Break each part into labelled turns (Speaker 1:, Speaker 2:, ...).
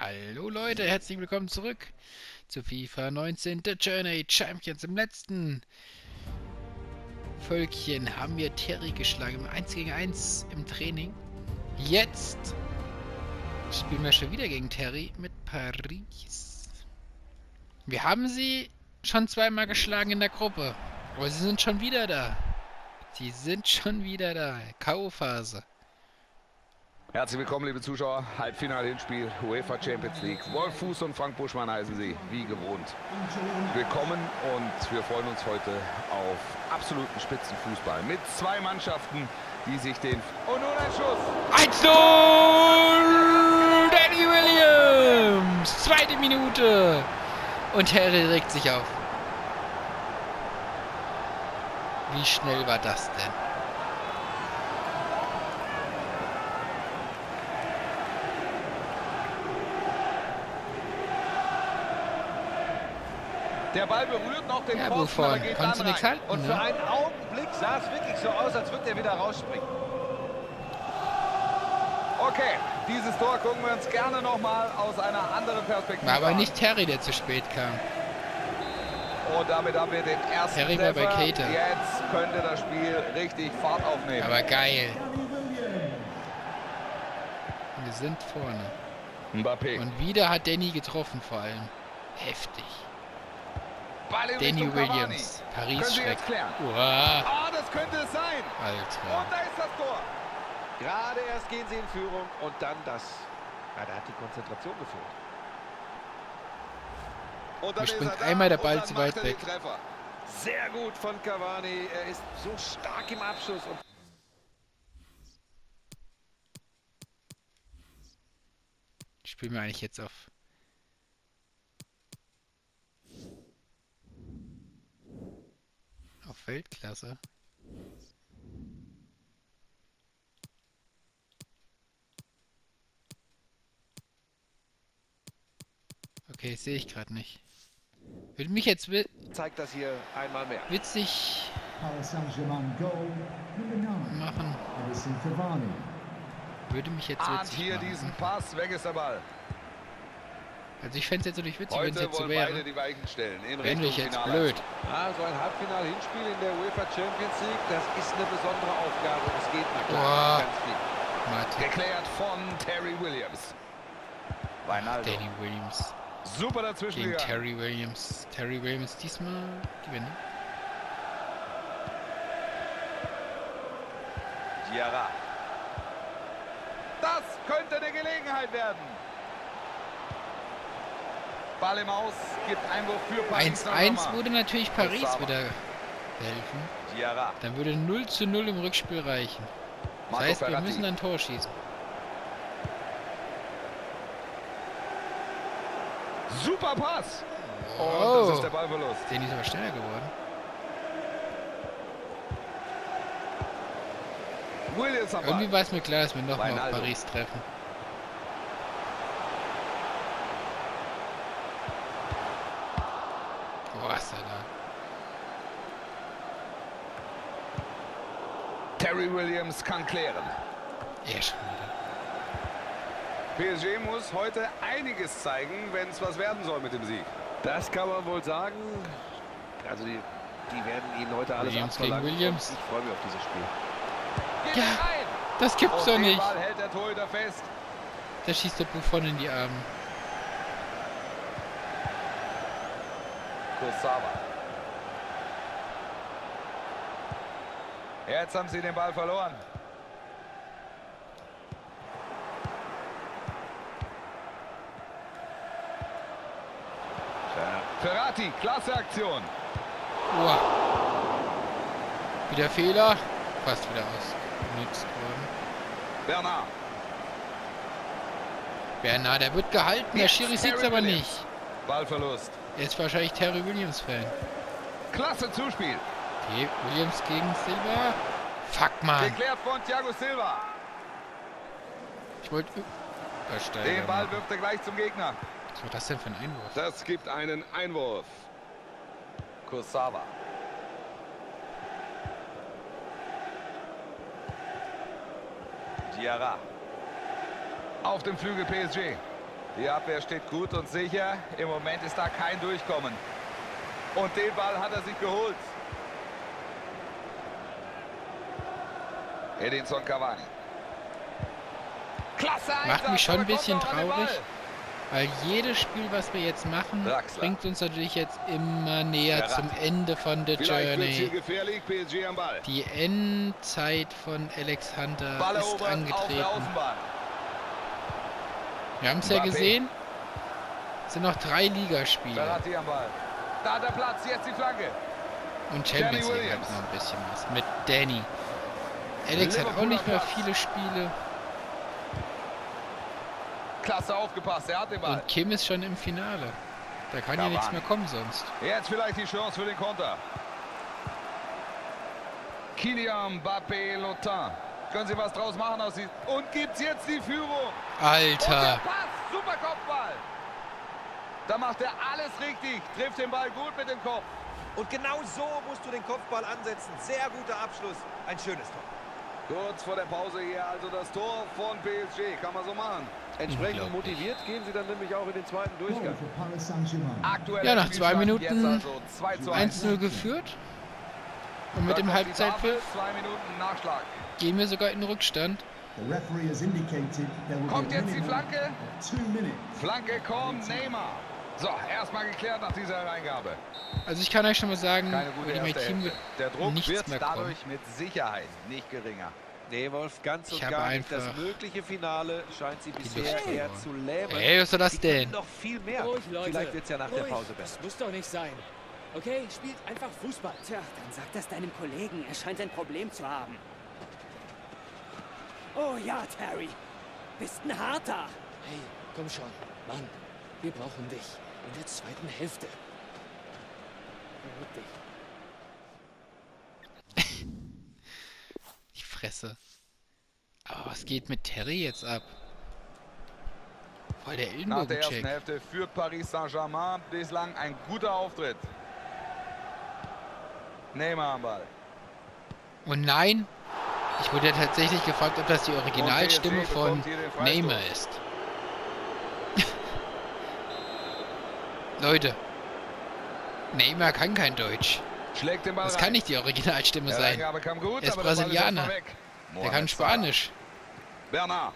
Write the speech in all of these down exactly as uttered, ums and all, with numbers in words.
Speaker 1: Hallo Leute, herzlich willkommen zurück zu FIFA neunzehn The Journey Champions. Im letzten Völkchen haben wir Terry geschlagen im eins gegen eins im Training. Jetzt spielen wir schon wieder gegen Terry mit Paris. Wir haben sie schon zweimal geschlagen in der Gruppe, aber sie sind schon wieder da. Sie sind schon wieder da. K O-Phase.
Speaker 2: Herzlich willkommen, liebe Zuschauer. Halbfinale-Hinspiel UEFA Champions League. Wolf Fuß und Frank Buschmann heißen Sie, wie gewohnt. Willkommen und wir freuen uns heute auf absoluten Spitzenfußball mit zwei Mannschaften, die sich den... Und nun ein Schuss!
Speaker 1: eins zu null! Danny Williams! Zweite Minute! Und Terry regt sich auf. Wie schnell war das denn?
Speaker 2: Der Ball berührt noch den
Speaker 1: Ja,
Speaker 2: Pfosten, aber
Speaker 1: Buffon,
Speaker 2: geht
Speaker 1: konntest
Speaker 2: dann
Speaker 1: du nichts
Speaker 2: rein.
Speaker 1: halten,
Speaker 3: Und
Speaker 1: ne?
Speaker 3: für einen Augenblick sah es wirklich so aus, als würde er wieder rausspringen.
Speaker 2: Okay, dieses Tor gucken wir uns gerne nochmal aus einer anderen Perspektive
Speaker 1: War aber
Speaker 2: an.
Speaker 1: nicht Terry, der zu spät kam.
Speaker 2: Und damit haben wir den ersten
Speaker 1: Terry war bei
Speaker 2: Treffer.
Speaker 1: Keita.
Speaker 2: Jetzt könnte das Spiel richtig Fahrt aufnehmen.
Speaker 1: Aber geil. Wir sind vorne.
Speaker 2: Mbappé.
Speaker 1: Und wieder hat Danny getroffen vor allem. Heftig.
Speaker 2: Ball in
Speaker 1: Danny
Speaker 2: Richtung Cavani.
Speaker 1: Williams.
Speaker 2: Können
Speaker 1: Paris
Speaker 2: Sie
Speaker 1: schreckt.
Speaker 2: jetzt klären?
Speaker 1: Uah,
Speaker 2: Ah, das könnte es sein.
Speaker 1: Alter.
Speaker 2: Und da ist das Tor.
Speaker 3: Gerade erst gehen sie in Führung und dann das. Ja, da hat die Konzentration gefehlt.
Speaker 2: Und dann
Speaker 1: Mir
Speaker 2: ist
Speaker 1: springt
Speaker 2: er da
Speaker 1: einmal der
Speaker 2: und
Speaker 1: Ball
Speaker 2: dann
Speaker 1: zu
Speaker 2: macht
Speaker 1: weit
Speaker 2: er den
Speaker 1: weg.
Speaker 2: Treffer.
Speaker 3: Sehr gut von Cavani. Er ist so stark im Abschluss. Und
Speaker 1: Spielen wir eigentlich jetzt auf... auf Weltklasse? Okay, sehe ich gerade nicht. Würde mich jetzt wi
Speaker 3: zeigt das hier einmal mehr.
Speaker 1: witzig
Speaker 4: Paris Saint-Germain goal number nine.
Speaker 1: machen.
Speaker 4: Edison Cavani.
Speaker 1: Würde mich jetzt
Speaker 2: Ahnt
Speaker 1: witzig
Speaker 2: hier
Speaker 1: machen.
Speaker 2: diesen Pass, weg ist der Ball.
Speaker 1: Also ich fände es jetzt natürlich witzig, wenn es
Speaker 2: Heute
Speaker 1: jetzt so
Speaker 2: wollen beide
Speaker 1: wäre.
Speaker 2: die Weichen stellen. In
Speaker 1: Wäre
Speaker 2: Richtung
Speaker 1: ich jetzt
Speaker 2: Finale.
Speaker 1: blöd.
Speaker 3: Ah, so ein Halbfinal-Hinspiel in der UEFA Champions League, das ist eine besondere Aufgabe. Es geht nach
Speaker 1: Boah.
Speaker 3: klar ganz viel.
Speaker 1: Mathe.
Speaker 2: Geklärt von Terry Williams. Weinaldo.
Speaker 1: Danny Williams
Speaker 2: Super dazwischen
Speaker 1: gegen
Speaker 2: gegangen.
Speaker 1: Terry Williams. Terry Williams diesmal gewinnen.
Speaker 2: Diarra. Das könnte eine Gelegenheit werden. Ball im Aus, gibt Einwurf für Paris
Speaker 1: eins eins
Speaker 2: Saint-Germain.
Speaker 1: würde natürlich Paris
Speaker 2: Osama.
Speaker 1: wieder helfen.
Speaker 2: Diarra.
Speaker 1: Dann würde null zu null im Rückspiel reichen. Das
Speaker 2: Marco
Speaker 1: heißt, wir
Speaker 2: Verratti.
Speaker 1: müssen ein Tor schießen.
Speaker 2: Super Pass. Und
Speaker 1: Oh.
Speaker 2: das ist der Ballverlust.
Speaker 1: Danny ist aber schneller geworden.
Speaker 2: Williams am Ball.
Speaker 1: Irgendwie war es mir klar, dass wir nochmal auf
Speaker 2: Weinaldo.
Speaker 1: Paris treffen. Boah, ist er da.
Speaker 2: Terry Williams kann klären.
Speaker 1: Er schon wieder.
Speaker 2: P S G muss heute einiges zeigen, wenn es was werden soll mit dem Sieg.
Speaker 3: Das kann man wohl sagen. Also die, die werden ihnen heute alles
Speaker 1: Williams gegen
Speaker 3: abverlangen.
Speaker 1: Williams.
Speaker 3: Und ich freue mich auf dieses Spiel.
Speaker 2: Geht
Speaker 1: Ja.
Speaker 2: rein.
Speaker 1: Das gibt's
Speaker 2: Und
Speaker 1: doch
Speaker 2: den
Speaker 1: nicht.
Speaker 2: Ball hält der Torhüter fest.
Speaker 1: Da schießt der Buffon in die Arme.
Speaker 2: Kurzawa. Jetzt haben sie den Ball verloren. Verratti, klasse Aktion.
Speaker 1: Uah. Wieder Fehler. Fast wieder ausgenutzt worden.
Speaker 2: Bernard.
Speaker 1: Bernard, der wird gehalten. Der
Speaker 2: Jetzt
Speaker 1: Schiri sieht's
Speaker 2: Terry
Speaker 1: aber
Speaker 2: Williams.
Speaker 1: nicht.
Speaker 2: Ballverlust.
Speaker 1: Er ist wahrscheinlich Terry Williams Fan.
Speaker 2: Klasse Zuspiel.
Speaker 1: Okay, Williams gegen Silva. Fuck, man.
Speaker 2: Geklärt von Thiago Silva.
Speaker 1: Ich wollte... Da steigt
Speaker 2: Den
Speaker 1: er
Speaker 2: Ball
Speaker 1: mal.
Speaker 2: wirft er gleich zum Gegner.
Speaker 1: Was war das denn für ein Einwurf?
Speaker 2: Das gibt einen Einwurf. Kurzawa. Diarra. Auf dem Flügel P S G. Die Abwehr steht gut und sicher. Im Moment ist da kein Durchkommen. Und den Ball hat er sich geholt. Edinson Cavani. Klasse Einsatz,
Speaker 1: Macht mich schon
Speaker 2: aber
Speaker 1: ein bisschen
Speaker 2: kommt noch an den
Speaker 1: traurig,
Speaker 2: Ball.
Speaker 1: weil jedes Spiel, was wir jetzt machen,
Speaker 2: Draxler.
Speaker 1: bringt uns natürlich jetzt immer näher
Speaker 2: Verratti.
Speaker 1: zum Ende von der
Speaker 2: Vielleicht wird's hier
Speaker 1: Journey.
Speaker 2: gefährlich, P S G am Ball.
Speaker 1: Die Endzeit von Alexander
Speaker 2: Ball
Speaker 1: ist
Speaker 2: erobert auf der
Speaker 1: angetreten.
Speaker 2: Außenbahn.
Speaker 1: Wir haben es ja
Speaker 2: Mbappé.
Speaker 1: gesehen. Es sind noch drei Ligaspiele.
Speaker 2: Verratti am Ball. Da hat er Platz, jetzt die Flanke.
Speaker 1: Und Champions
Speaker 2: Danny
Speaker 1: League hat
Speaker 2: Williams.
Speaker 1: noch ein bisschen was. Mit Danny. Alex hat auch nicht mehr
Speaker 2: Platz.
Speaker 1: viele Spiele.
Speaker 2: Klasse aufgepasst, er hat den Ball.
Speaker 1: Und Kim ist schon im Finale. Da kann ja nichts
Speaker 2: Cavani.
Speaker 1: mehr kommen sonst.
Speaker 2: Jetzt vielleicht die Chance für den Konter. Kylian Mbappé Lotin. Können Sie was draus machen aus diesem... Und gibt's jetzt die Führung. Und der
Speaker 1: Alter.
Speaker 2: Pass, super Kopfball. Da macht er alles richtig. Trifft den Ball gut mit dem Kopf.
Speaker 3: Und genau so musst du den Kopfball ansetzen. Sehr guter Abschluss. Ein schönes Tor.
Speaker 2: Kurz vor der Pause hier also das Tor von P S G. Kann man so machen.
Speaker 3: Entsprechend
Speaker 1: Unglaublich.
Speaker 3: motiviert gehen sie dann nämlich auch in den zweiten
Speaker 4: Goal
Speaker 3: Durchgang.
Speaker 4: for Paris Saint-Germain.
Speaker 2: Aktuell
Speaker 1: Ja, nach zwei Minuten
Speaker 2: also zwei zu eins.
Speaker 1: eins zu null geführt. Und mit
Speaker 2: Da
Speaker 1: dem
Speaker 2: kommt die
Speaker 1: Halbzeitpfiff
Speaker 2: Tafel, Zwei Minuten Nachschlag.
Speaker 1: gehen wir sogar in den Rückstand.
Speaker 4: The referee has indicated there will
Speaker 2: Kommt
Speaker 4: be a
Speaker 2: jetzt die
Speaker 4: minimum
Speaker 2: Flanke.
Speaker 4: of two minutes.
Speaker 2: Flanke kommt, Neymar. So, erstmal geklärt nach dieser Hereingabe.
Speaker 1: Also ich kann euch schon mal sagen,
Speaker 2: Keine gute
Speaker 1: bei dem
Speaker 2: erste
Speaker 1: Team
Speaker 2: Hälfte.
Speaker 1: wird
Speaker 2: Der Druck
Speaker 1: nichts
Speaker 2: wird
Speaker 1: mehr kommen.
Speaker 2: dadurch mit Sicherheit nicht geringer.
Speaker 3: Nee, Wolf, ganz
Speaker 1: Ich
Speaker 3: und
Speaker 1: habe
Speaker 3: gar nicht. Das
Speaker 1: einfach
Speaker 3: mögliche Finale scheint sie bisher
Speaker 1: Lust
Speaker 3: eher
Speaker 1: verloren.
Speaker 3: zu lähmen.
Speaker 1: Ey, was soll das
Speaker 3: Sie können
Speaker 1: denn?
Speaker 3: noch viel mehr.
Speaker 5: Ruhig, Leute.
Speaker 3: Vielleicht wird es ja nach der
Speaker 5: Ruhig.
Speaker 3: Pause besser.
Speaker 5: Das muss doch nicht sein. Okay, spielt einfach Fußball.
Speaker 6: Tja, dann sag das deinem Kollegen. Er scheint ein Problem zu haben. Oh ja, Terry. Bist ein Harter.
Speaker 5: Hey, komm schon. Mann, wir brauchen dich. In der zweiten Hälfte. Beruhig dich.
Speaker 1: Die Fresse. Aber was geht mit Terry jetzt ab? Voll der
Speaker 2: Nach der ersten
Speaker 1: Ellenbogencheck.
Speaker 2: Hälfte führt Paris Saint-Germain bislang ein guter Auftritt. Neymar am Ball.
Speaker 1: Und nein, ich wurde ja tatsächlich gefragt, ob das die Originalstimme
Speaker 2: Und P S G
Speaker 1: von
Speaker 2: bekommt hier den Freistoß.
Speaker 1: Neymar ist. Leute, Neymar kann kein Deutsch.
Speaker 2: Schlägt den Ball
Speaker 1: Das
Speaker 2: rein.
Speaker 1: kann nicht die Originalstimme
Speaker 2: Der
Speaker 1: sein.
Speaker 2: Reingabe kam gut,
Speaker 1: Er ist
Speaker 2: aber der Ball
Speaker 1: Brasilianer.
Speaker 2: erstmal weg.
Speaker 1: Der kann
Speaker 2: Mohamed
Speaker 1: Spanisch.
Speaker 2: Salah. Bernard.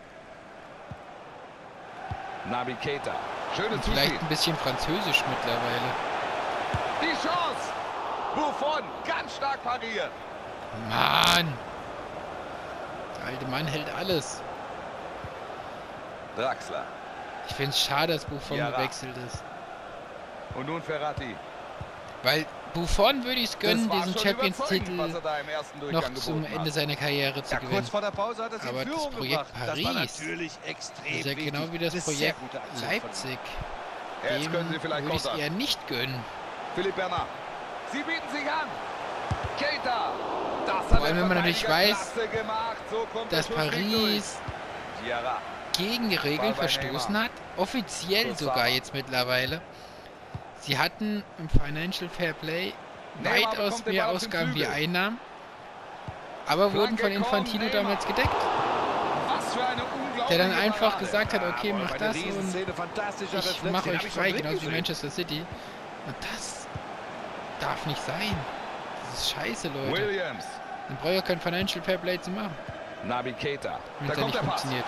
Speaker 2: Naby Keita. Schönes
Speaker 1: Vielleicht
Speaker 2: Zuspiel.
Speaker 1: ein bisschen Französisch mittlerweile.
Speaker 2: Die Chance. Buffon. Ganz stark pariert.
Speaker 1: Mann! Der alte Mann hält alles.
Speaker 2: Draxler.
Speaker 1: Ich finde es schade, dass Buffon
Speaker 2: Ja,
Speaker 1: gewechselt ist.
Speaker 2: Und nun Ferrati.
Speaker 1: Weil Buffon würde ich es gönnen,
Speaker 2: Das war
Speaker 1: diesen
Speaker 2: schon
Speaker 1: Champions-Titel
Speaker 2: überzeugend, was er da im ersten Durchgang
Speaker 1: noch zum
Speaker 2: geboten
Speaker 1: Ende
Speaker 2: hat.
Speaker 1: seiner Karriere zu
Speaker 3: Ja,
Speaker 1: gewinnen.
Speaker 3: kurz vor der Pause hat er sie
Speaker 1: Aber
Speaker 3: in
Speaker 1: das
Speaker 3: Führung
Speaker 1: Projekt
Speaker 3: gebracht. Das war
Speaker 1: Paris
Speaker 3: natürlich extrem
Speaker 1: Das ist ja
Speaker 3: wichtig.
Speaker 1: genau wie das
Speaker 3: Eine sehr
Speaker 1: Projekt
Speaker 3: gute Aktion von ihm.
Speaker 1: Leipzig.
Speaker 2: Jetzt
Speaker 1: Dem
Speaker 2: können sie vielleicht
Speaker 1: würde ich es
Speaker 2: kontern.
Speaker 1: eher nicht gönnen.
Speaker 2: Philipp Bernard. Sie bieten sich an. Keita. Das hat
Speaker 1: Vor allem,
Speaker 2: der
Speaker 1: wenn man natürlich
Speaker 2: Verteidiger
Speaker 1: weiß,
Speaker 2: klasse gemacht. So kommt
Speaker 1: Dass
Speaker 2: der Schuss nicht
Speaker 1: Paris
Speaker 2: durch. Diarra.
Speaker 1: gegen die Regeln
Speaker 2: Ball bei
Speaker 1: verstoßen
Speaker 2: Neymar.
Speaker 1: hat. Offiziell
Speaker 2: Kurzawa.
Speaker 1: sogar jetzt mittlerweile. Sie hatten im Financial Fair Play
Speaker 2: Neymar
Speaker 1: weitaus
Speaker 2: bekommt den
Speaker 1: mehr
Speaker 2: Ball auf den
Speaker 1: Ausgaben wie
Speaker 2: Flügel.
Speaker 1: Einnahmen. Aber wurden
Speaker 2: Flanke
Speaker 1: von
Speaker 2: kommt,
Speaker 1: Infantino
Speaker 2: Neymar.
Speaker 1: damals gedeckt.
Speaker 2: Was für eine unglaubliche
Speaker 1: Der dann einfach
Speaker 2: Parade.
Speaker 1: gesagt hat, okay,
Speaker 3: Jawohl,
Speaker 1: mach
Speaker 3: bei der
Speaker 1: das und
Speaker 3: Riesenszene fantastischer
Speaker 1: ich
Speaker 3: Reflex,
Speaker 1: mache
Speaker 3: den
Speaker 1: euch
Speaker 3: hab ich
Speaker 1: frei,
Speaker 3: schon drin
Speaker 1: genauso wie
Speaker 3: gesehen.
Speaker 1: Manchester City. Und das darf nicht sein. Das ist scheiße, Leute.
Speaker 2: Williams.
Speaker 1: Dann brauche ich auch kein Financial Fair Play zu machen,
Speaker 2: Naby Keita.
Speaker 1: wenn
Speaker 2: Da
Speaker 1: es ja
Speaker 2: kommt
Speaker 1: nicht
Speaker 2: der Pass.
Speaker 1: funktioniert.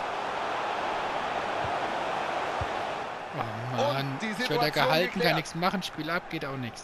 Speaker 1: Oh Mann,
Speaker 2: die
Speaker 1: ich werde da
Speaker 2: Situation
Speaker 1: gehalten,
Speaker 2: geklärt.
Speaker 1: kann nichts machen, Spiel ab, geht auch nichts.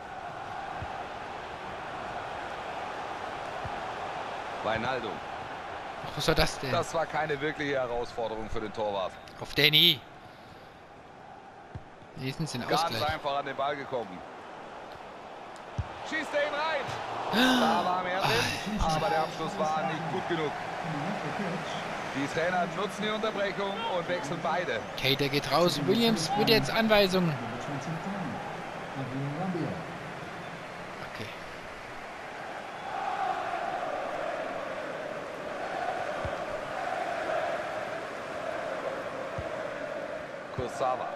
Speaker 2: Wijnaldum.
Speaker 1: Ach, was war das denn?
Speaker 2: Das war keine wirkliche Herausforderung für den Torwart.
Speaker 1: Auf Danny. Wenigstens den
Speaker 2: Ganz
Speaker 1: Ausgleich.
Speaker 2: einfach an den Ball gekommen. Schießt er ihn rein. Da war mehr drin, aber der Abschluss war nicht gut genug. Die Trainer nutzen die Unterbrechung und wechseln beide.
Speaker 1: Keita geht raus. Williams wird jetzt Anweisungen.
Speaker 4: Number twenty-five, Adrien Rabiot.
Speaker 1: Okay.
Speaker 2: Kurzawa.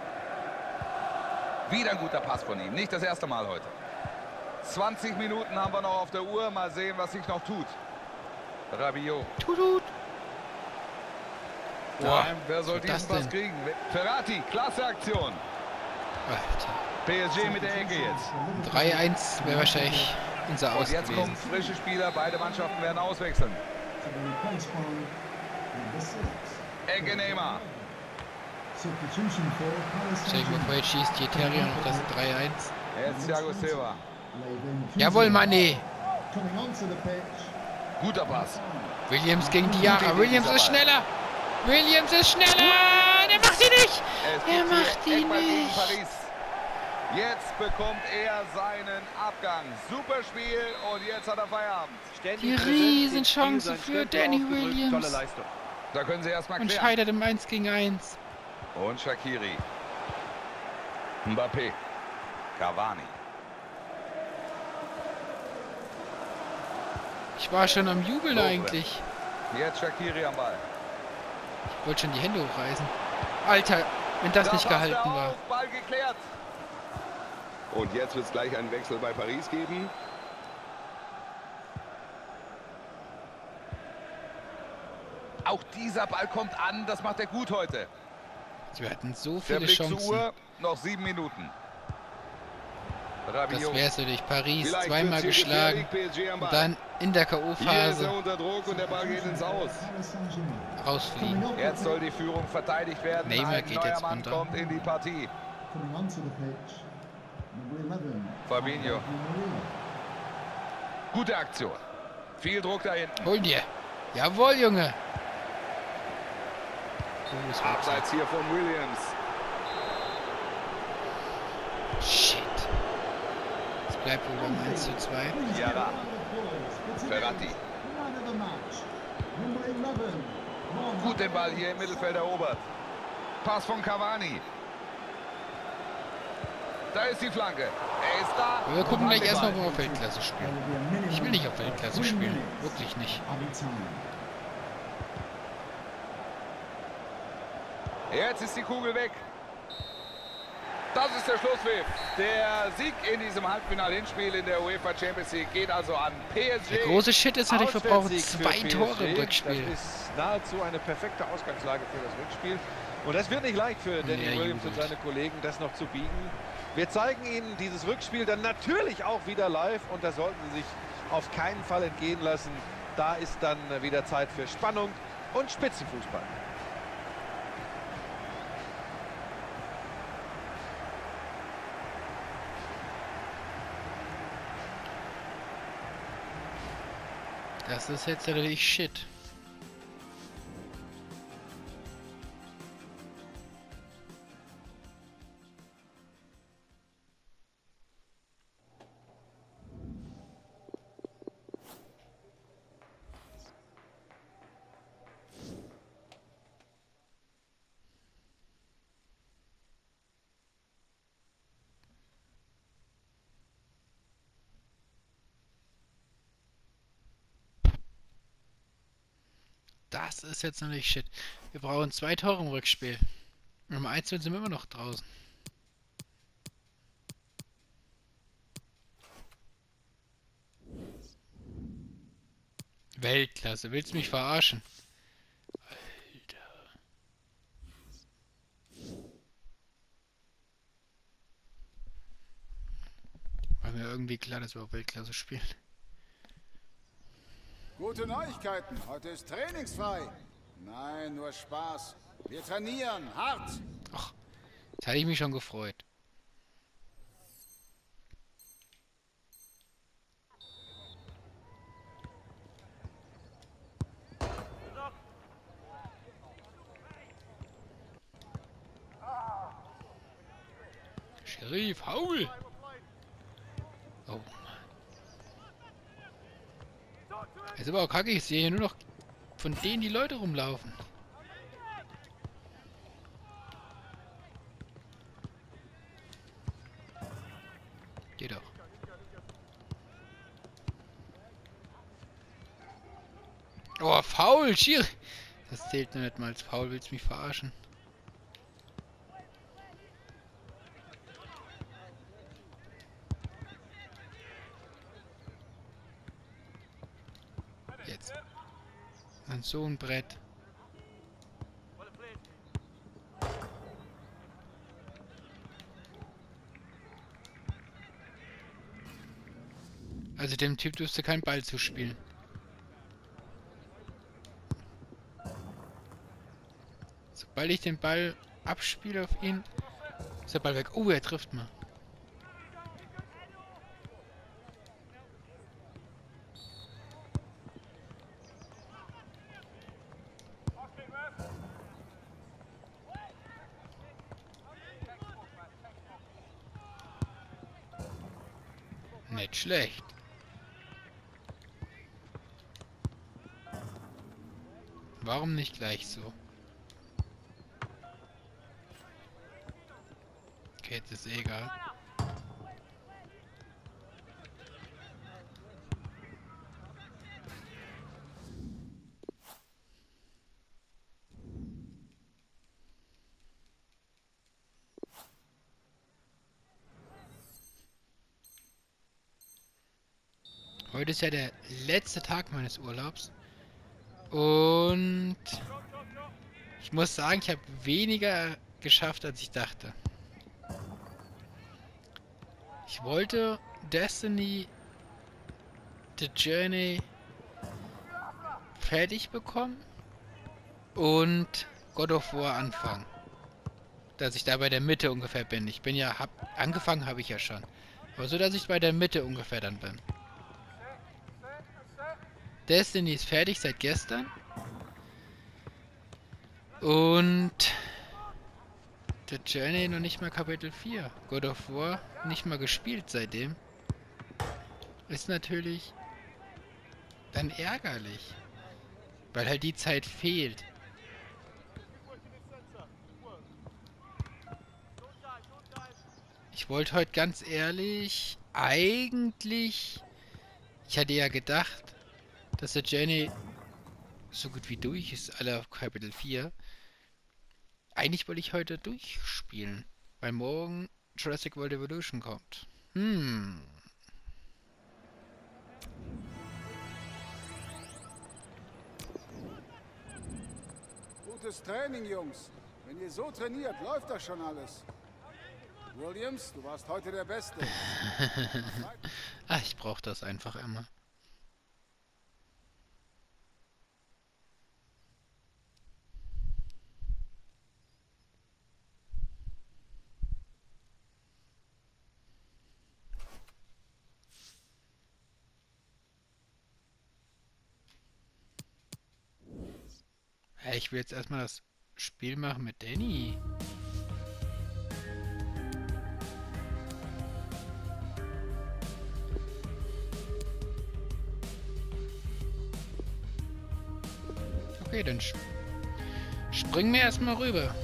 Speaker 2: Wieder ein guter Pass von ihm. Nicht das erste Mal heute. zwanzig Minuten haben wir noch auf der Uhr. Mal sehen, was sich noch tut. Rabiot.
Speaker 1: Tutut. Boah,
Speaker 2: Nein, wer soll
Speaker 1: was war das
Speaker 2: diesen Pass
Speaker 1: denn?
Speaker 2: kriegen? Ferrati, klasse Aktion.
Speaker 1: Alter.
Speaker 2: P S G mit der Ecke jetzt.
Speaker 1: drei eins wäre wahrscheinlich unser
Speaker 2: Und
Speaker 1: Aus
Speaker 2: jetzt
Speaker 1: gewesen.
Speaker 2: kommen frische Spieler. Beide Mannschaften werden auswechseln.
Speaker 4: To be replaced by number six.
Speaker 2: Ecke Neymar.
Speaker 4: Substitution for Paris
Speaker 1: Stell dir mal vor, jetzt schießt hier Terrier noch das drei eins.
Speaker 2: Jetzt Thiago Silva.
Speaker 1: Jawohl, Mané.
Speaker 4: Coming onto the pitch.
Speaker 2: Guter Pass.
Speaker 1: Williams gegen Diarra. Williams ist schneller. Williams ist schneller. Der macht ihn nicht.
Speaker 2: Es
Speaker 1: Er
Speaker 2: gibt
Speaker 1: macht
Speaker 2: hier
Speaker 1: ihn
Speaker 2: Eckball gegen
Speaker 1: nicht.
Speaker 2: Paris. Jetzt bekommt er seinen Abgang. Super Spiel und jetzt hat er Feierabend.
Speaker 1: Die Riesenchance für Danny Williams.
Speaker 3: Tolle Leistung.
Speaker 2: Da können sie erstmal
Speaker 1: Und
Speaker 2: klären.
Speaker 1: scheitert im eins gegen eins.
Speaker 2: Und Shaqiri. Mbappé. Cavani.
Speaker 1: Ich war schon am Jubeln
Speaker 2: Lovren.
Speaker 1: eigentlich.
Speaker 2: Jetzt Shaqiri am Ball.
Speaker 1: Ich wollte schon die Hände hochreißen. Alter, wenn das
Speaker 2: Da
Speaker 1: nicht
Speaker 2: passt er
Speaker 1: gehalten
Speaker 2: auf,
Speaker 1: war.
Speaker 2: Ball geklärt. Und jetzt wird es gleich einen Wechsel bei Paris geben. Auch dieser Ball kommt an, das macht er gut heute.
Speaker 1: Wir hatten so
Speaker 2: Der
Speaker 1: viele
Speaker 2: Blick zur
Speaker 1: Chancen.
Speaker 2: Uhr, noch sieben Minuten.
Speaker 1: Das
Speaker 2: Rabiot.
Speaker 1: wär's natürlich. Paris
Speaker 2: Vielleicht
Speaker 1: zweimal
Speaker 2: wird's hier
Speaker 1: geschlagen.
Speaker 2: gefährlich, P S G am Ball.
Speaker 1: Und dann in der
Speaker 2: Hier ist er
Speaker 1: K O-Phase
Speaker 2: unter Druck und der Ball geht ins Aus.
Speaker 4: Paris Saint-Germain.
Speaker 1: rausfliegen.
Speaker 2: Jetzt soll die Führung verteidigt werden.
Speaker 1: Neymar
Speaker 2: Ein
Speaker 1: geht
Speaker 2: neuer
Speaker 1: jetzt
Speaker 2: Mann
Speaker 1: runter.
Speaker 2: kommt in die Partie.
Speaker 4: Coming onto the pitch. Number eleven.
Speaker 2: Fabinho.
Speaker 4: Di Maria.
Speaker 2: Gute Aktion. Viel Druck da hinten.
Speaker 1: Hol dir. Jawohl, Junge. Oh, das war abseits.
Speaker 2: Abseits hier von Williams.
Speaker 1: Shit. Es bleibt wohl beim eins zu zwei.
Speaker 2: Diarra. Ferrati.
Speaker 4: Man of the match. Number eleven.
Speaker 2: Gut den Ball hier im Mittelfeld erobert. Pass von Cavani. Da ist die Flanke. Er ist da.
Speaker 1: Wir gucken
Speaker 2: und hat
Speaker 1: gleich
Speaker 2: den
Speaker 1: erstmal,
Speaker 2: Ball.
Speaker 1: wo wir auf Weltklasse spielen. Ich will nicht auf Weltklasse spielen. Wirklich nicht.
Speaker 2: Jetzt ist die Kugel weg. Das ist der Schlusspfiff. Der Sieg in diesem Halbfinal-Hinspiel in der UEFA Champions League geht also an P S G.
Speaker 1: Der große Shit ist natürlich, wir brauchen
Speaker 3: Auswärtssieg für
Speaker 1: zwei
Speaker 3: P S G.
Speaker 1: Tore im Rückspiel.
Speaker 3: Das ist nahezu eine perfekte Ausgangslage für das Rückspiel. Und das wird nicht leicht für Danny
Speaker 1: Ja,
Speaker 3: Williams und
Speaker 1: jubelt.
Speaker 3: seine Kollegen, das noch zu biegen. Wir zeigen Ihnen dieses Rückspiel dann natürlich auch wieder live und das sollten Sie sich auf keinen Fall entgehen lassen. Da ist dann wieder Zeit für Spannung und Spitzenfußball.
Speaker 1: Das ist jetzt natürlich Shit. Das ist jetzt natürlich Shit. Wir brauchen zwei Tore im Rückspiel. Im eins sind wir immer noch draußen. Weltklasse. Willst du mich verarschen? Alter. War mir irgendwie klar, dass wir auf Weltklasse spielen.
Speaker 7: Gute Neuigkeiten. Heute ist trainingsfrei. Nein, nur Spaß. Wir trainieren hart.
Speaker 1: Ach, jetzt hatte ich mich schon gefreut. Sheriff, faul! Oh Mann. Ist aber auch kacke, ich sehe hier nur noch von denen die Leute rumlaufen. Geh doch. Oh, faul, Schiri! Das zählt nur nicht mal als faul, willst du mich verarschen? Jetzt. Und so ein Brett. Also dem Typ tust du keinen Ball zuspielen. Sobald ich den Ball abspiele auf ihn, ist der Ball weg. Oh, er trifft mal. Nicht schlecht. Warum nicht gleich so? Okay, jetzt ist eh egal. Heute ist ja der letzte Tag meines Urlaubs. Und ich muss sagen, ich habe weniger geschafft, als ich dachte. Ich wollte Destiny The Journey fertig bekommen und God of War anfangen. Dass ich da bei der Mitte ungefähr bin. Ich bin ja, hab, angefangen habe ich ja schon. Aber so, dass ich bei der Mitte ungefähr dann bin. Destiny ist fertig seit gestern. Und The Journey noch nicht mal Kapitel vier. God of War nicht mal gespielt seitdem. Ist natürlich dann ärgerlich. Weil halt die Zeit fehlt. Ich wollte heute ganz ehrlich, eigentlich, ich hatte ja gedacht, dass der Journey so gut wie durch ist, alle auf Kapitel vier. Eigentlich wollte ich heute durchspielen, weil morgen Jurassic World Evolution kommt. Hm.
Speaker 7: Gutes Training, Jungs. Wenn ihr so trainiert, läuft das schon alles. Williams, du warst heute der Beste.
Speaker 1: Ach, ich brauche das einfach immer. Hey, ich will jetzt erstmal das Spiel machen mit Danny. Okay, dann sp springen wir erstmal rüber.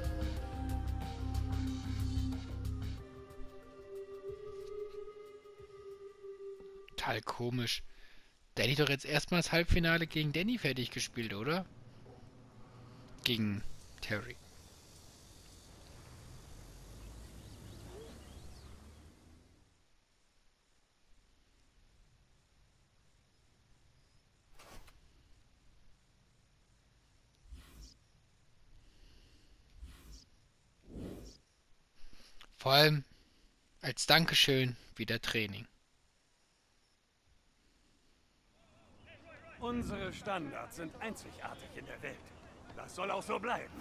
Speaker 1: Total komisch. Danny doch jetzt erstmal das Halbfinale gegen Danny fertig gespielt, oder? Gegen Terry. Vor allem als Dankeschön wieder Training.
Speaker 8: Unsere Standards sind einzigartig in der Welt. Das soll auch so bleiben.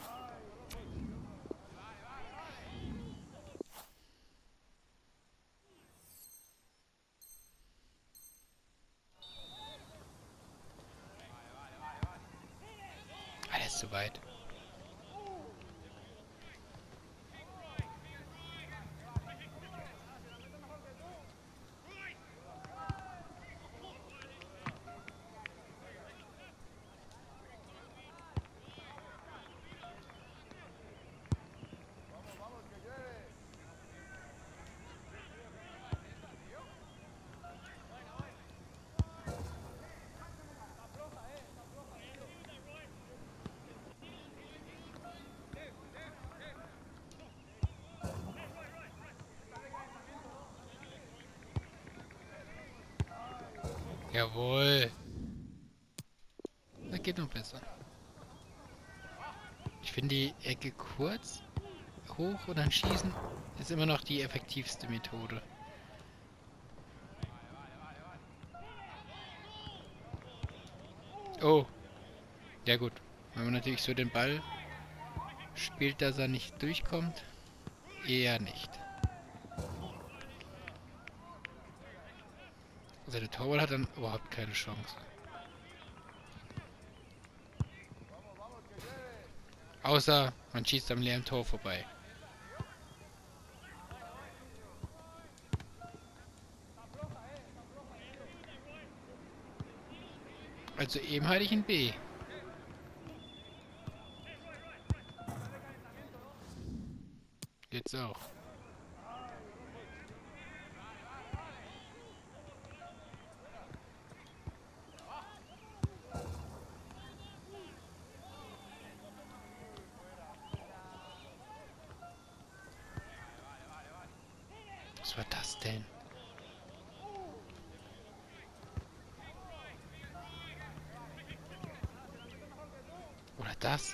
Speaker 1: Alles zu weit. Jawohl. Das geht noch besser. Ich finde die Ecke kurz, hoch und dann schießen ist immer noch die effektivste Methode. Oh. Ja gut. Wenn man natürlich so den Ball spielt, dass er nicht durchkommt. Eher nicht. Also der Torwart hat dann überhaupt keine Chance. Außer man schießt am leeren Tor vorbei. Also eben hatte ich ein B. Jetzt auch. Was war das denn? Oder das?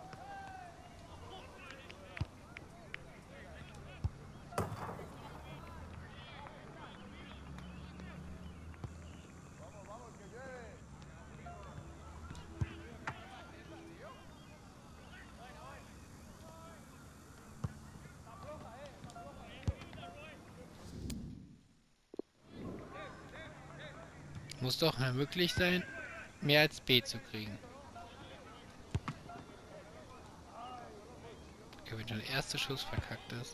Speaker 1: Muss doch mal möglich sein, mehr als B zu kriegen. Okay, wenn schon der erste Schuss verkackt ist.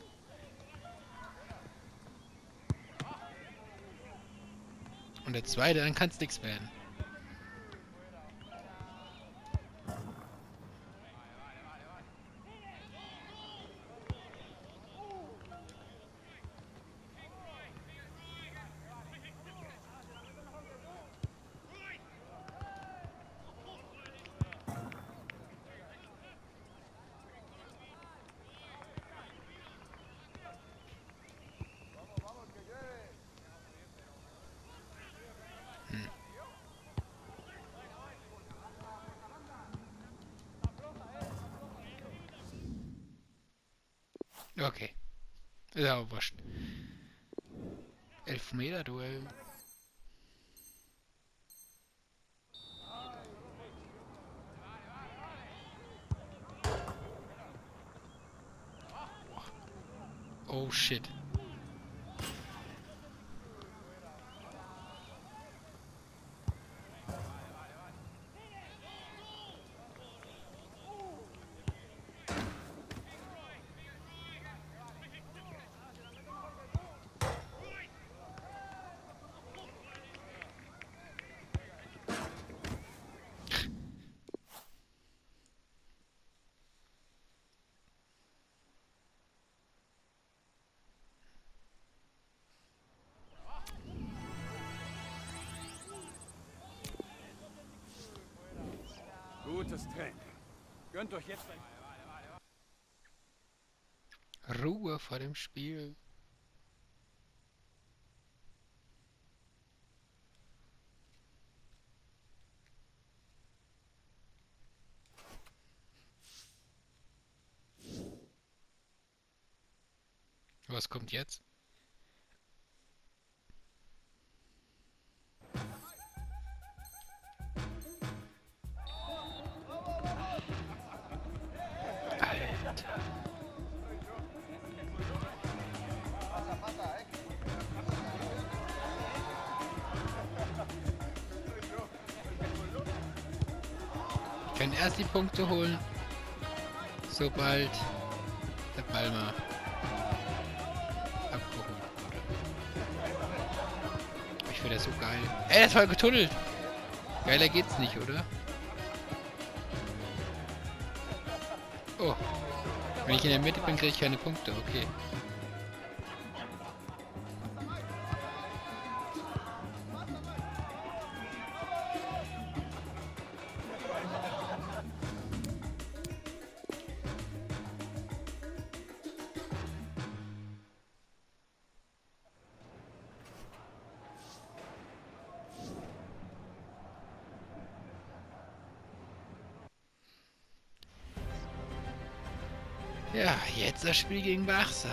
Speaker 1: Und der zweite, dann kann es nichts werden. Okay. Ist aber wurscht. Elfmeter-Duell. Oh shit.
Speaker 8: Gutes Training. Gönnt euch jetzt ein...
Speaker 1: Ruhe vor dem Spiel. Was kommt jetzt? Alter. Wir können erst die Punkte holen, sobald der Ball mal abgehoben wurde. Ich finde das so geil. Ey, das war getunnelt! Geiler geht's nicht, oder? Oh. Wenn ich in der Mitte bin, kriege ich keine Punkte. Okay. Ja, jetzt das Spiel gegen Barca.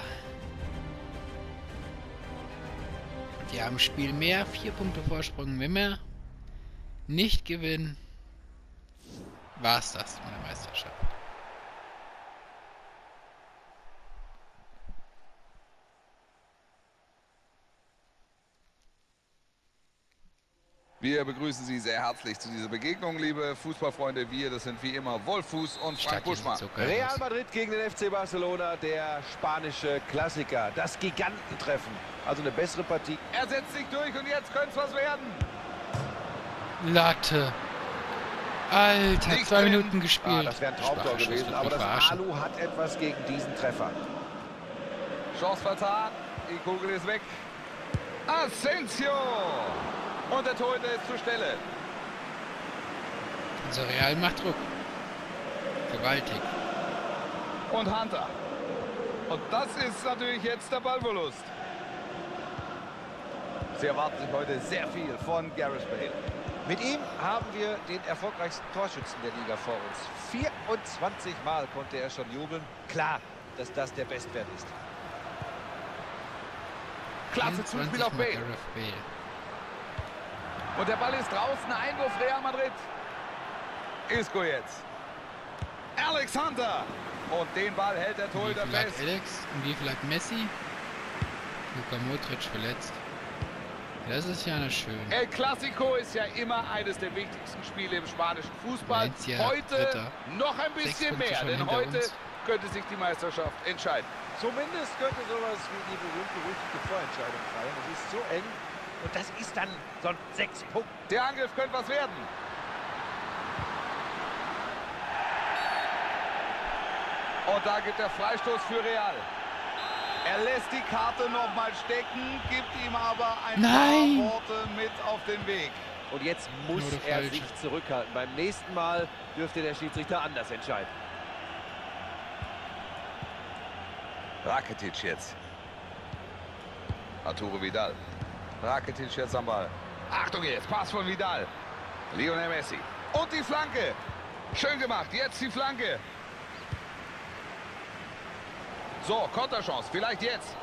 Speaker 1: Die haben Spiel mehr, vier Punkte Vorsprung. Wenn wir nicht gewinnen, war es das mit der Meisterschaft.
Speaker 2: Wir begrüßen Sie sehr herzlich zu dieser Begegnung, liebe Fußballfreunde. Wir, das sind wie immer Wolfuß und Frank Buschmann.
Speaker 1: So geil
Speaker 3: Real
Speaker 1: aus.
Speaker 3: Madrid gegen den F C Barcelona, der spanische Klassiker, das Gigantentreffen. Also eine bessere Partie.
Speaker 2: Er setzt sich durch und jetzt könnte es was werden.
Speaker 1: Latte. Alter,
Speaker 2: Nicht
Speaker 1: zwei
Speaker 2: drin.
Speaker 1: Minuten
Speaker 3: Ah,
Speaker 1: gespielt.
Speaker 3: das wäre ein Traumtor
Speaker 1: Schwacher Schuss,
Speaker 3: gewesen,
Speaker 1: wird
Speaker 3: aber
Speaker 1: mich
Speaker 3: das
Speaker 1: verarschen.
Speaker 3: Alu hat etwas gegen diesen Treffer.
Speaker 2: Chance vertan. Die Kugel ist weg. Asensio. Und der Torhüter ist zur Stelle.
Speaker 1: Also Real macht Druck. Gewaltig.
Speaker 2: Und Hunter. Und das ist natürlich jetzt der Ballverlust. Sie erwarten sich heute sehr viel von Gareth Bale.
Speaker 3: Mit ihm haben wir den erfolgreichsten Torschützen der Liga vor uns. vierundzwanzig Mal konnte er schon jubeln. Klar, dass das der Bestwert ist.
Speaker 2: Klasse Zuspiel auf
Speaker 1: Mal
Speaker 2: Bale.
Speaker 1: Gareth Bale.
Speaker 2: Und der Ball ist draußen. Einwurf Real Madrid. Isco jetzt. Alexander. Und den Ball hält der
Speaker 1: Wie
Speaker 2: Torhüter
Speaker 1: viel hat
Speaker 2: fest.
Speaker 1: Alex? Und wie viel hat Messi? Luka Modric verletzt. Das ist ja eine schön.
Speaker 2: El Clasico ist ja immer eines der wichtigsten Spiele im spanischen Fußball.
Speaker 1: Valencia,
Speaker 2: Heute
Speaker 1: Dritter.
Speaker 2: noch ein
Speaker 1: Sechs
Speaker 2: bisschen
Speaker 1: Punkte
Speaker 2: mehr,
Speaker 1: schon
Speaker 2: denn
Speaker 1: hinter
Speaker 2: heute
Speaker 1: uns.
Speaker 2: könnte sich die Meisterschaft entscheiden.
Speaker 3: Zumindest könnte sowas wie die berühmt-berüchtigte Vorentscheidung fallen. Es ist so eng und das ist dann so ein sechs Punkte.
Speaker 2: Der Angriff könnte was werden. Und da gibt der Freistoß für Real. Er lässt die Karte noch mal stecken, gibt ihm aber ein
Speaker 1: Nein.
Speaker 2: paar Worte mit auf den Weg.
Speaker 3: Und jetzt muss
Speaker 1: Nur der
Speaker 3: er
Speaker 1: Falsche.
Speaker 3: sich zurückhalten. Beim nächsten Mal dürfte der Schiedsrichter anders entscheiden.
Speaker 2: Rakitic jetzt. Arturo Vidal. Rakitic jetzt am Ball. Achtung jetzt, Pass von Vidal. Lionel Messi. Und die Flanke. Schön gemacht, jetzt die Flanke. So, Konterchance, vielleicht jetzt.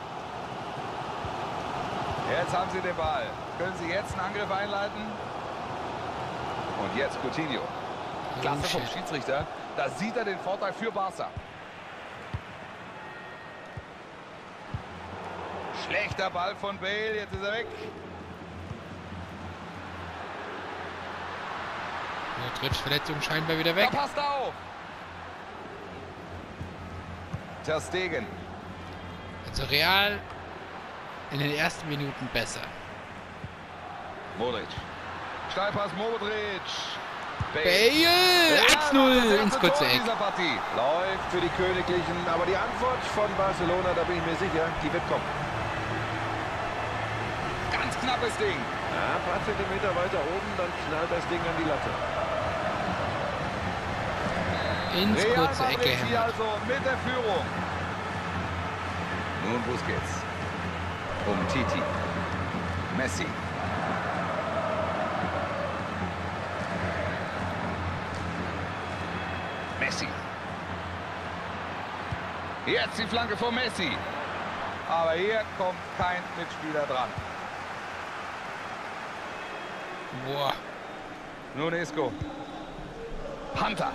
Speaker 2: Jetzt haben sie den Ball. Können sie jetzt einen Angriff einleiten? Und jetzt Coutinho. Klasse vom Schiedsrichter. Da sieht er den Vorteil für Barca. Schlechter Ball von Bale, jetzt ist er weg.
Speaker 1: Modric Verletzung scheinbar wieder
Speaker 2: Da
Speaker 1: weg.
Speaker 2: passt er auf. Ter Stegen.
Speaker 1: Also Real in den ersten Minuten besser.
Speaker 2: Modric. Steilpass Modric.
Speaker 1: Bale! eins null ins kurze Eck.
Speaker 2: Dieser Partie.
Speaker 3: Läuft für die Königlichen, aber die Antwort von Barcelona, da bin ich mir sicher, die wird kommen.
Speaker 2: Ganz knappes Ding.
Speaker 3: Ja, ein paar Zentimeter weiter oben, dann knallt das Ding an die Latte.
Speaker 1: Ins
Speaker 2: Real
Speaker 1: kurze Eck
Speaker 2: Madrid hier
Speaker 1: gehämmert.
Speaker 2: also mit der Führung. Nun Busquets. Um Titi. Messi. Messi. Jetzt die Flanke von Messi. Aber hier kommt kein Mitspieler dran.
Speaker 1: Boah.
Speaker 2: Nun Isco. Hunter.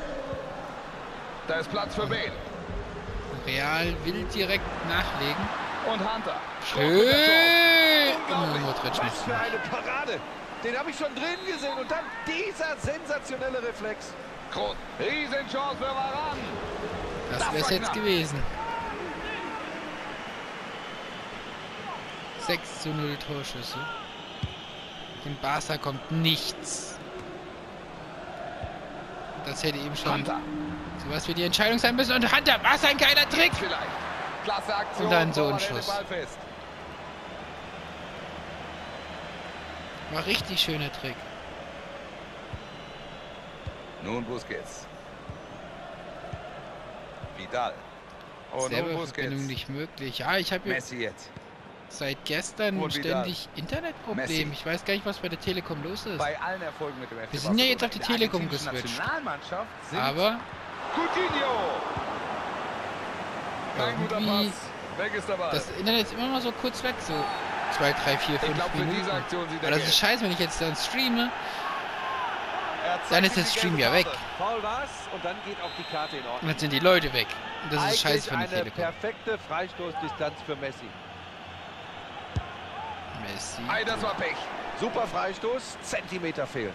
Speaker 2: Da ist Platz für Bale.
Speaker 1: Real will direkt nachlegen.
Speaker 2: Und Hunter.
Speaker 1: Schön!
Speaker 3: Unglaublich.
Speaker 1: Modric
Speaker 3: Was
Speaker 1: nicht.
Speaker 3: für eine Parade. Den habe ich schon drin gesehen. Und dann dieser sensationelle Reflex.
Speaker 2: Groß. Riesenchance für Varane.
Speaker 1: Das
Speaker 2: Das
Speaker 1: wäre es
Speaker 2: war
Speaker 1: jetzt
Speaker 2: knapp.
Speaker 1: gewesen. sechs zu null Torschüsse. Dem Barca kommt nichts. Das hätte eben schon
Speaker 2: Hunter.
Speaker 1: sowas wie die Entscheidung sein müssen. Und Hunter, was ein geiler Trick!
Speaker 2: Vielleicht. Klasse Aktion.
Speaker 1: Und dann so ein
Speaker 2: Torwart hält den
Speaker 1: Schuss.
Speaker 2: Ball fest.
Speaker 1: War richtig schöner Trick.
Speaker 2: Nun Busquets. Vidal. Und nun
Speaker 1: Selber
Speaker 2: Busquets.
Speaker 1: Verbindung nicht möglich. Ja, ich habe
Speaker 2: Messi jetzt.
Speaker 1: seit gestern
Speaker 2: Und Vidal.
Speaker 1: ständig Internetproblem.
Speaker 2: Messi.
Speaker 1: Ich weiß gar nicht, was bei der Telekom los ist.
Speaker 2: Bei allen Erfolgen mit dem F C
Speaker 1: Wir sind ja jetzt auf die
Speaker 2: Barcelona in der
Speaker 1: Telekom
Speaker 2: argentinischen
Speaker 1: geswitcht.
Speaker 2: Nationalmannschaft sind
Speaker 1: Aber
Speaker 2: Coutinho. Kein guter
Speaker 1: irgendwie
Speaker 2: Pass. Weg ist der Ball.
Speaker 1: das Internet ist immer mal so kurz weg, so zwei, drei, vier,
Speaker 2: Ich
Speaker 1: fünf
Speaker 2: glaube, für
Speaker 1: Minuten.
Speaker 2: diese Aktion sieht er
Speaker 1: Aber das
Speaker 2: gelb.
Speaker 1: ist scheiße, wenn ich jetzt dann streame. Dann ist der Stream ja weg.
Speaker 3: Foul war's und dann geht auch die Karte in Ordnung.
Speaker 1: Und dann sind die Leute weg. Und das ist scheiße von der
Speaker 3: eine
Speaker 1: Telekom.
Speaker 3: perfekte Freistoßdistanz für Messi.
Speaker 1: Messi.
Speaker 2: Ei, das war Pech.
Speaker 3: Super Freistoß, Zentimeter fehlen.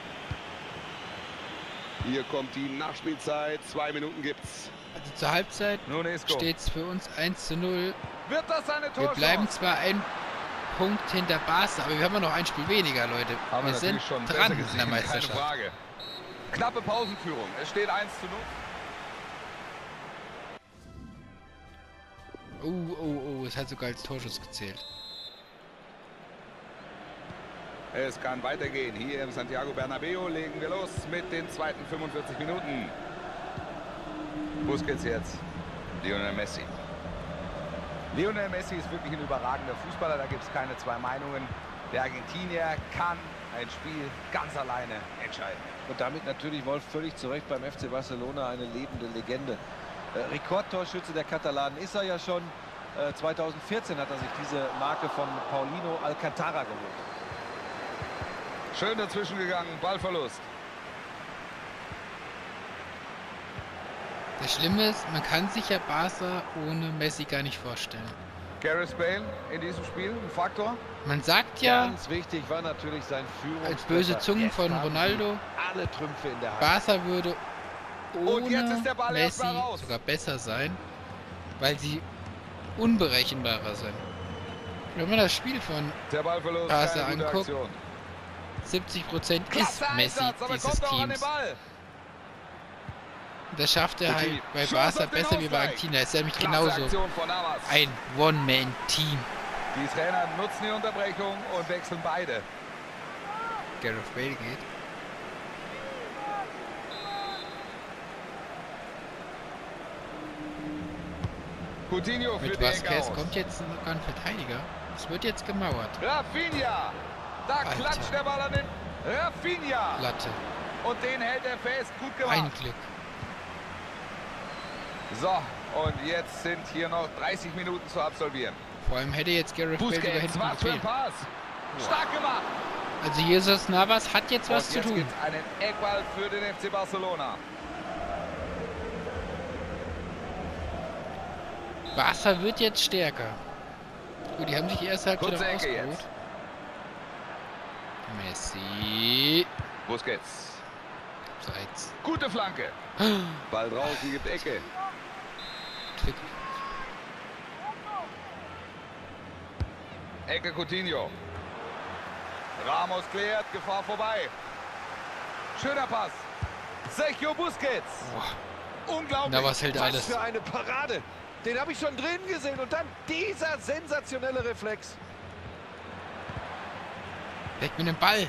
Speaker 2: Hier kommt die Nachspielzeit. Zwei Minuten gibt's.
Speaker 1: Also zur Halbzeit
Speaker 2: Nun ist
Speaker 1: steht es für uns eins zu null.
Speaker 2: Wird das eine
Speaker 1: Wir
Speaker 2: Torchance?
Speaker 1: bleiben zwar ein Punkt hinter Barca, aber wir haben ja noch ein Spiel weniger, Leute.
Speaker 2: Haben
Speaker 1: wir
Speaker 2: wir
Speaker 1: sind
Speaker 2: natürlich schon
Speaker 1: dran
Speaker 2: besser
Speaker 1: in der
Speaker 2: gesehen, keine
Speaker 1: Meisterschaft.
Speaker 2: Frage. Knappe Pausenführung. Es steht eins zu null.
Speaker 1: Oh, oh, oh, es hat sogar als Torschuss gezählt.
Speaker 2: Es kann weitergehen. Hier im Santiago Bernabéu legen wir los mit den zweiten fünfundvierzig Minuten. Busquets jetzt. Lionel Messi. Lionel Messi ist wirklich ein überragender Fußballer. Da gibt es keine zwei Meinungen. Der Argentinier kann ein Spiel ganz alleine entscheiden.
Speaker 3: Und damit natürlich Wolf völlig zu Recht beim F C Barcelona eine lebende Legende. Äh, Rekordtorschütze der Katalanen ist er ja schon. Äh, zweitausendvierzehn hat er sich diese Marke von Paulino Alcantara geholt.
Speaker 2: Schön dazwischen gegangen. Ballverlust.
Speaker 1: Das Schlimme ist, man kann sich ja Barca ohne Messi gar nicht vorstellen.
Speaker 2: Gareth Bale in diesem Spiel ein Faktor.
Speaker 1: Man sagt ja,
Speaker 3: Ganz wichtig war natürlich sein Führung.
Speaker 1: als böse Zungen von Ronaldo,
Speaker 3: alle Trümpfe in der Hand.
Speaker 1: Barca würde
Speaker 2: Und jetzt ist der
Speaker 1: ohne
Speaker 2: Ball erst
Speaker 1: Messi
Speaker 2: mal raus.
Speaker 1: sogar besser sein, weil sie unberechenbarer sind. Wenn man das Spiel von
Speaker 2: Der Ballverlust.
Speaker 1: Barca
Speaker 2: Keine gute
Speaker 1: anguckt,
Speaker 2: Aktion.
Speaker 1: siebzig Prozent ist
Speaker 2: Klasse
Speaker 1: Messi
Speaker 2: Einsatz, aber
Speaker 1: dieses
Speaker 2: kommt auch an den
Speaker 1: Teams.
Speaker 2: Ball.
Speaker 1: Das schafft er
Speaker 2: Coutinho.
Speaker 1: halt bei
Speaker 2: Schuss
Speaker 1: Barca
Speaker 2: auf den
Speaker 1: besser wie bei
Speaker 2: Ausgleich.
Speaker 1: Argentinien. Er ist nämlich
Speaker 2: Klasse
Speaker 1: genauso
Speaker 2: Aktion von Navas.
Speaker 1: ein One-Man-Team.
Speaker 2: Die Trainer nutzen die Unterbrechung und wechseln beide.
Speaker 1: Gareth Bale geht.
Speaker 2: Coutinho für
Speaker 1: Mit
Speaker 2: die Ecke
Speaker 1: Vasquez
Speaker 2: aus.
Speaker 1: kommt jetzt sogar ein Verteidiger. Es wird jetzt gemauert.
Speaker 2: Rafinha. Da
Speaker 1: Alter.
Speaker 2: klatscht der Ball an den Rafinha.
Speaker 1: Latte.
Speaker 2: Und den hält er fest. Gut gemacht.
Speaker 1: Ein Glück.
Speaker 2: So, und jetzt sind hier noch dreißig Minuten zu absolvieren.
Speaker 1: Vor allem hätte jetzt Gareth Bale sogar
Speaker 2: Busquets,
Speaker 1: hinten
Speaker 2: was für ein
Speaker 1: gefehlt.
Speaker 2: Pass. Stark gemacht.
Speaker 1: Also Jesus Navas hat jetzt was
Speaker 2: und
Speaker 1: zu
Speaker 2: jetzt
Speaker 1: tun.
Speaker 2: gibt es einen Eckball für den F C Barcelona.
Speaker 1: Barca wird jetzt stärker. Gut, die haben sich die erste Halbzeit
Speaker 2: Kurze
Speaker 1: auch
Speaker 2: Ecke
Speaker 1: ausgeruht.
Speaker 2: jetzt.
Speaker 1: Messi.
Speaker 2: Busquets.
Speaker 1: Seitz.
Speaker 2: Gute Flanke. Ball draußen, gibt Ecke.
Speaker 1: Trick.
Speaker 2: Ecke Coutinho. Ramos klärt, Gefahr vorbei. Schöner Pass. Sergio Busquets.
Speaker 1: Boah.
Speaker 2: Unglaublich.
Speaker 1: Navas hält
Speaker 3: Was
Speaker 1: alles.
Speaker 3: für eine Parade. Den habe ich schon drin gesehen. Und dann dieser sensationelle Reflex.
Speaker 1: Weg mit dem Ball.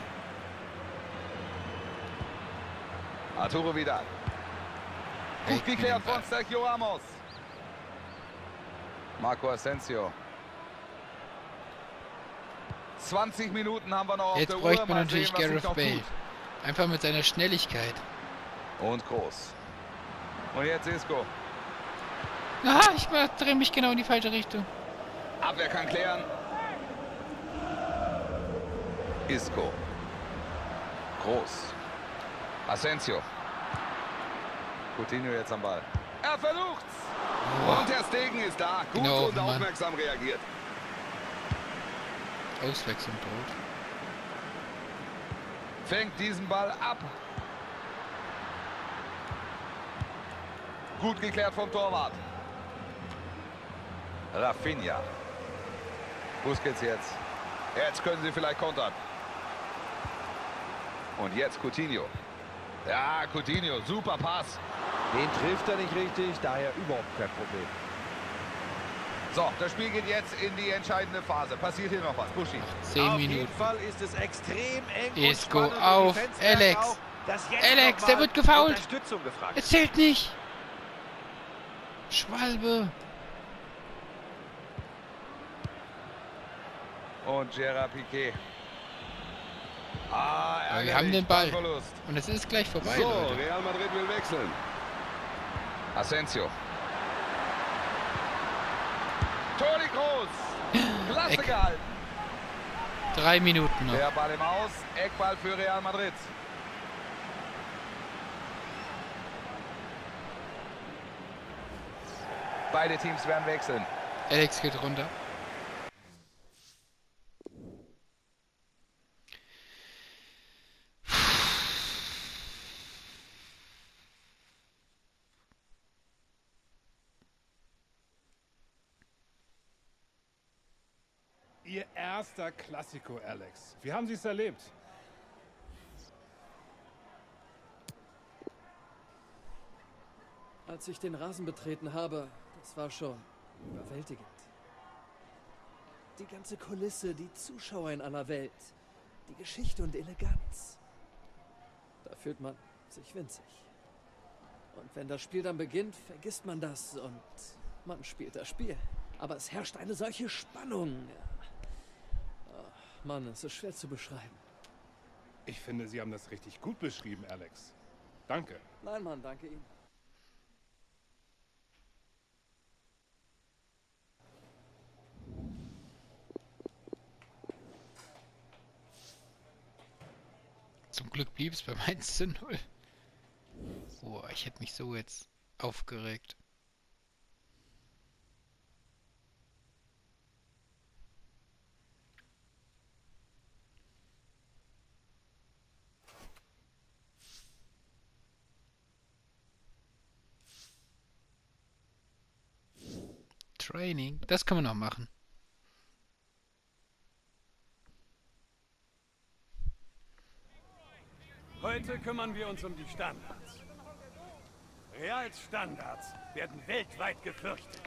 Speaker 2: Arturo Vidal. Gut
Speaker 1: Weg mit
Speaker 2: geklärt
Speaker 1: dem Ball.
Speaker 2: von Sergio Ramos. Marco Asensio. zwanzig Minuten haben wir noch auf
Speaker 1: Jetzt
Speaker 2: der Uhr.
Speaker 1: bräuchte man
Speaker 2: Mal
Speaker 1: natürlich
Speaker 2: sehen, was sich
Speaker 1: Gareth
Speaker 2: noch
Speaker 1: Bale.
Speaker 2: tut.
Speaker 1: Einfach mit seiner Schnelligkeit.
Speaker 2: Und groß. Und jetzt Isco.
Speaker 1: Ah, ich drehe mich genau in die falsche Richtung.
Speaker 2: Abwehr kann klären. Isco. Groß. Asensio. Coutinho jetzt am Ball. Er versucht's.
Speaker 1: Boah.
Speaker 2: Und der Stegen ist da. Gut
Speaker 1: Genau,
Speaker 2: und
Speaker 1: Mann.
Speaker 2: aufmerksam reagiert.
Speaker 1: Auswechslung droht.
Speaker 2: Fängt diesen Ball ab. Gut geklärt vom Torwart. Rafinha. Busquets jetzt. Jetzt können sie vielleicht kontern. Und jetzt Coutinho. Ja, Coutinho, super Pass.
Speaker 3: Den trifft er nicht richtig, daher überhaupt kein Problem.
Speaker 2: So, das Spiel geht jetzt in die entscheidende Phase. Passiert hier noch was, Buschi?
Speaker 1: Zehn
Speaker 3: Auf jeden
Speaker 1: Minuten.
Speaker 3: Fall ist es extrem eng
Speaker 1: Isco
Speaker 3: und spannend. Und
Speaker 1: auf,
Speaker 3: die Fans merken
Speaker 1: Alex.
Speaker 3: auch, dass jetzt
Speaker 1: Alex,
Speaker 3: noch
Speaker 1: der
Speaker 3: mal
Speaker 1: wird gefoult.
Speaker 3: Unterstützung gefragt.
Speaker 1: Es zählt nicht. Schwalbe.
Speaker 2: Und Gerard Piqué. Ah,
Speaker 1: Aber wir
Speaker 2: ärgerlich,
Speaker 1: haben den Ball.
Speaker 2: Ballverlust.
Speaker 1: Und es ist gleich vorbei,
Speaker 2: So,
Speaker 1: Leute.
Speaker 2: Real Madrid will wechseln. Asensio. Toni Kroos. Klasse
Speaker 1: Ecke.
Speaker 2: gehalten.
Speaker 1: Drei Minuten noch.
Speaker 2: Der Ball im Aus. Eckball für Real Madrid. Beide Teams werden wechseln.
Speaker 1: Alex geht runter.
Speaker 9: Ihr erster Klassiko, Alex. Wie haben Sie es erlebt?
Speaker 5: Als ich den Rasen betreten habe, das war schon überwältigend. Die ganze Kulisse, die Zuschauer in aller Welt, die Geschichte und Eleganz. Da fühlt man sich winzig. Und wenn das Spiel dann beginnt, vergisst man das und man spielt das Spiel. Aber es herrscht eine solche Spannung. Oh, Mann, es ist schwer zu beschreiben.
Speaker 9: Ich finde, Sie haben das richtig gut beschrieben, Alex. Danke.
Speaker 5: Nein, Mann, danke Ihnen.
Speaker 1: Zum Glück blieb es beim eins zu null. Boah, ich hätte mich so jetzt aufgeregt. Training, das kann man noch machen.
Speaker 8: Heute kümmern wir uns um die Standards. Reals Standards werden weltweit gefürchtet.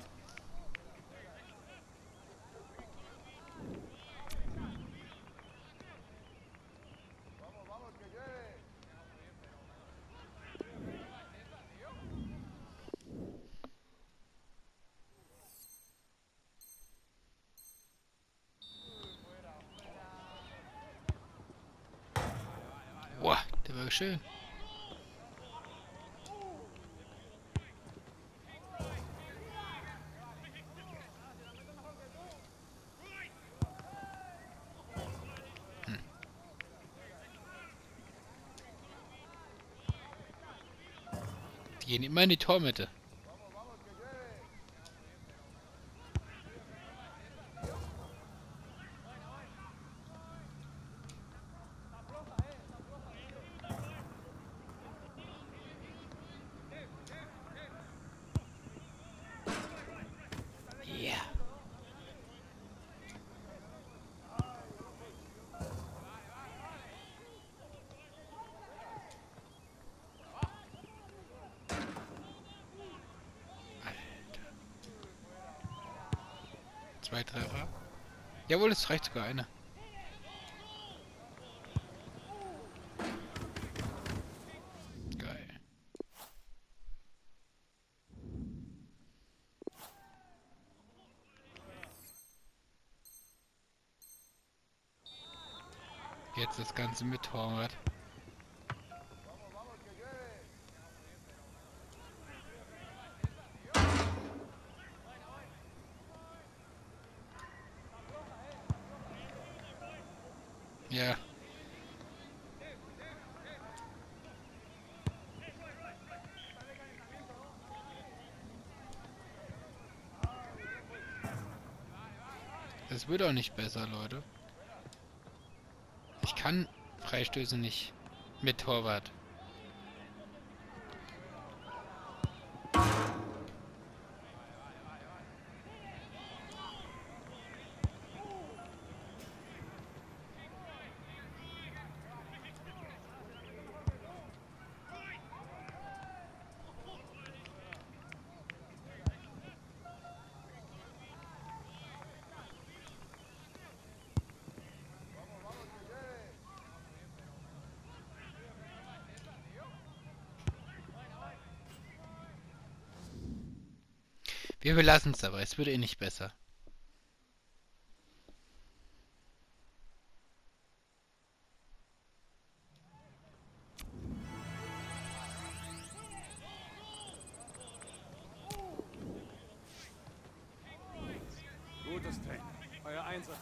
Speaker 1: Boah, der war schön. Hm. Die gehen immer in die Tormitte. Ja. Zwei Treffer. Jawohl, es reicht sogar einer. Geil. Jetzt das Ganze mit Torwart. Ja. Es wird auch nicht besser, Leute. Ich kann Freistöße nicht mit Torwart. Wir belassen es aber, es würde eh nicht besser.
Speaker 8: Gutes Training. Euer Einsatz.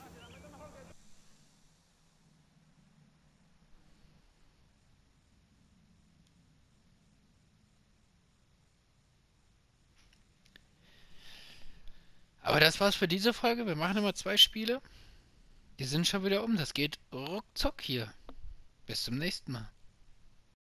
Speaker 1: Aber das war's für diese Folge. Wir machen immer zwei Spiele. Die sind schon wieder um. Das geht ruckzuck hier. Bis zum nächsten Mal.